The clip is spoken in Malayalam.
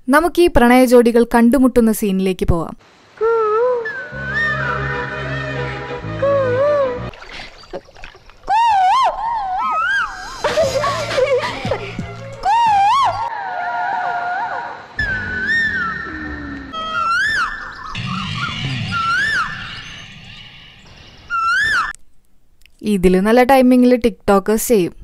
നമുക്ക് ഈ പ്രണയ ജോഡികൾ കണ്ടുമുട്ടുന്ന സീനിലേക്ക് പോവാം. ഇതിൽ നല്ല ടൈമിങ്ങിൽ ടിക്ടോക്കേഴ്സ് ചെയ്യും.